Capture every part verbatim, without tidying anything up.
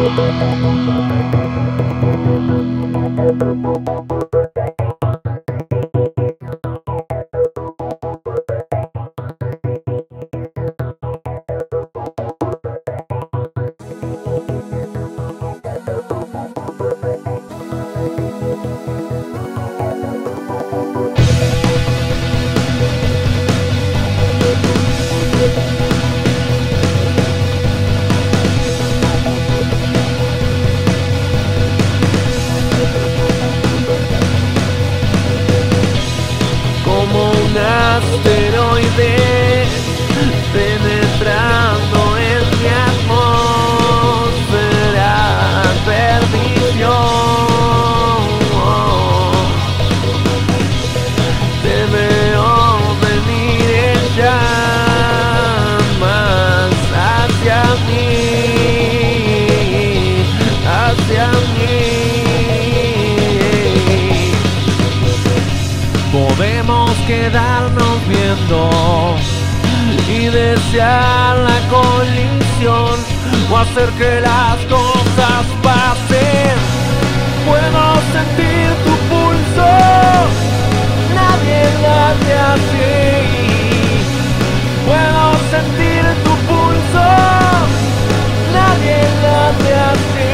Asteroide penetrando en mi atmósfera, perdición. Te veo venir en llamas hacia mí, hacia mí. Podemos quedarnos viendo y desear la colisión o hacer que las cosas pasen. Puedo sentir tu pulso, nadie late así. Puedo sentir tu pulso, nadie late así.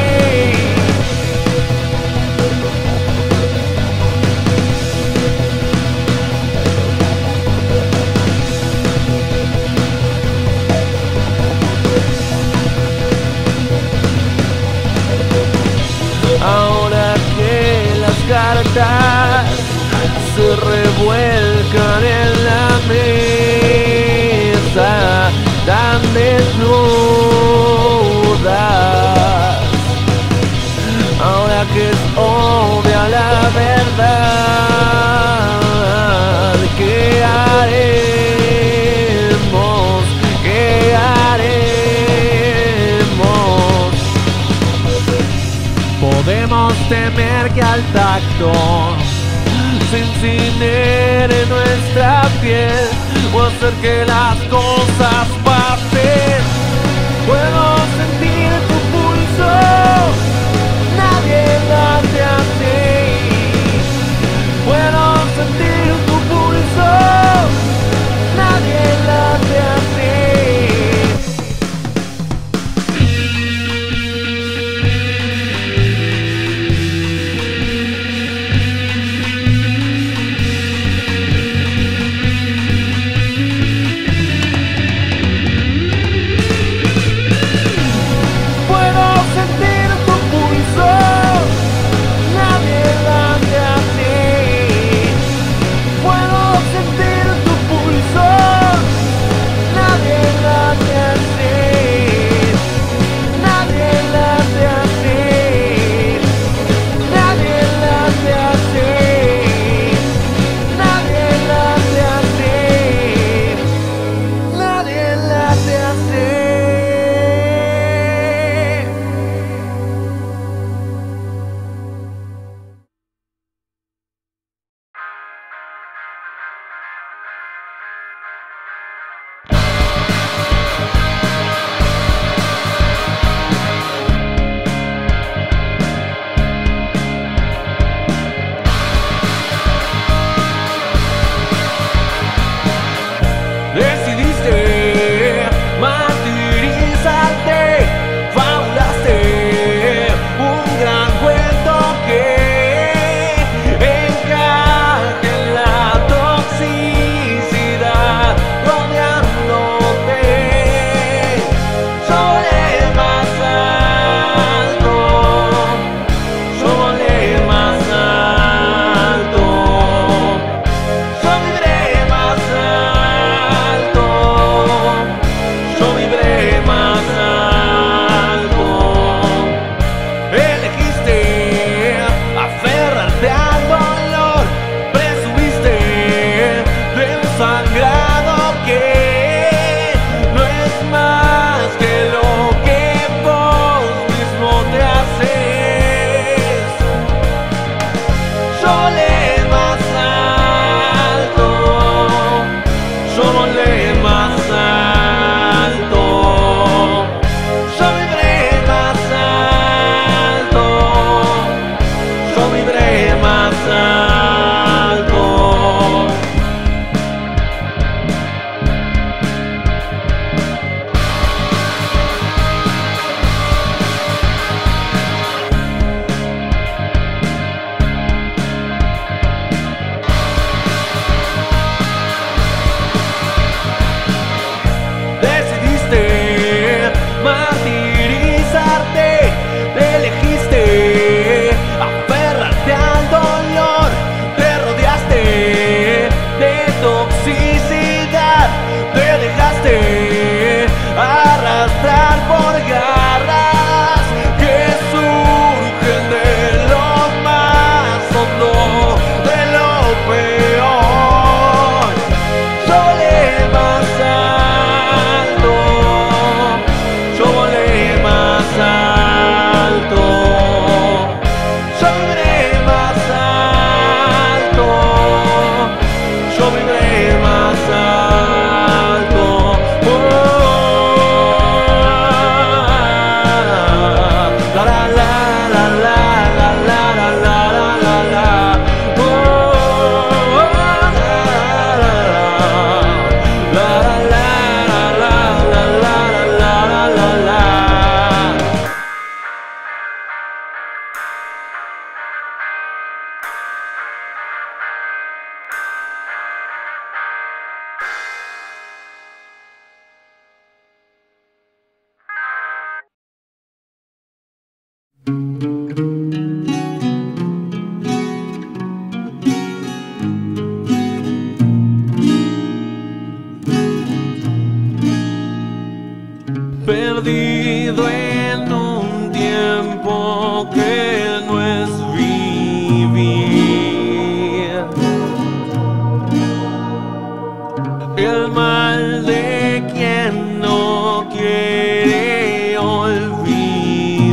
Ahora que las cartas se revuelcan en la mesa tan desnudas, ahora que es obvia la verdad, ¿qué haremos? ¿Qué haremos? Podemos temer que al tacto se incinere nuestra piel o hacer que las cosas pasen. Puedo sentir tu pulso, nadie late así. Puedo sentir tu pulso, nadie late así.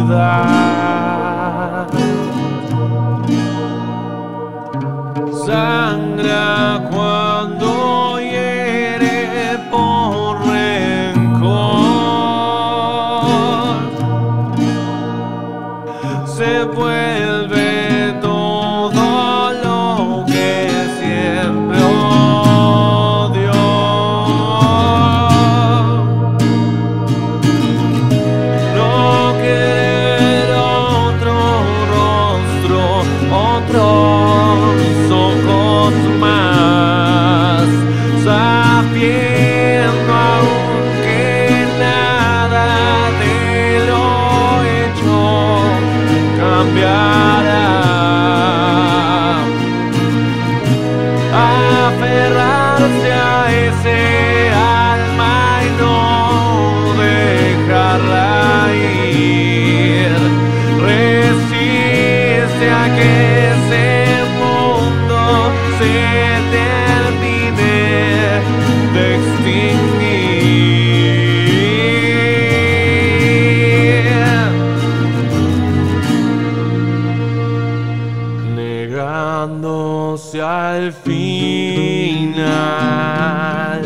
verdad. Sangra cuando hiere por rencor, se vuelve todo lo que siempre odio. No querer otro rostro, otros ojos más, sabiendo aún que nada de lo hecho cambiará. Aferrarse a ese alma y no dejarla ir. Resiste a que ese mundo se termine de extinguir, negándose al final.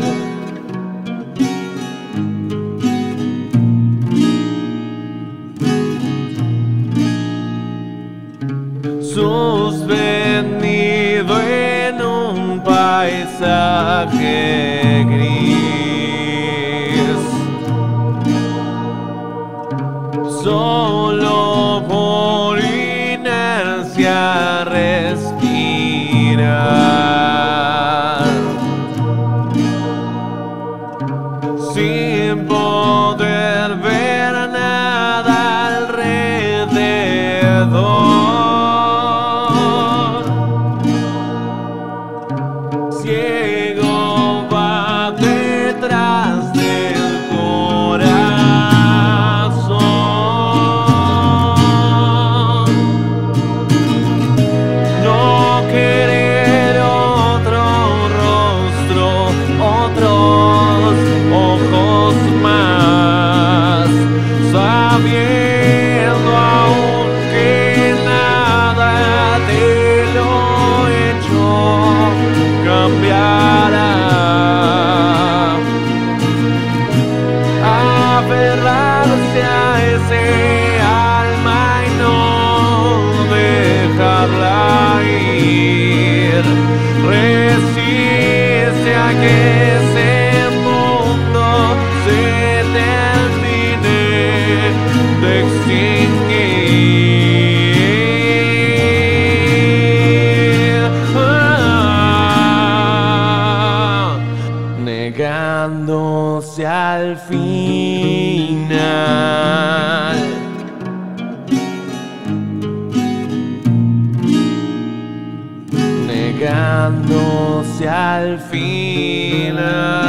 Suspendido en un paisaje gris, solo por inercia respirar, sin poder ver nada alrededor. Ciego va detrás del corazón. No querer otro rostro, otros ojos más, sabiendo aún que nada de lo hecho cambiará. Aferrarse a ese alma y no dejarla ir. Resiste a que ese mundo se termine de extinguir, ah, negándose al final. Negándose al final.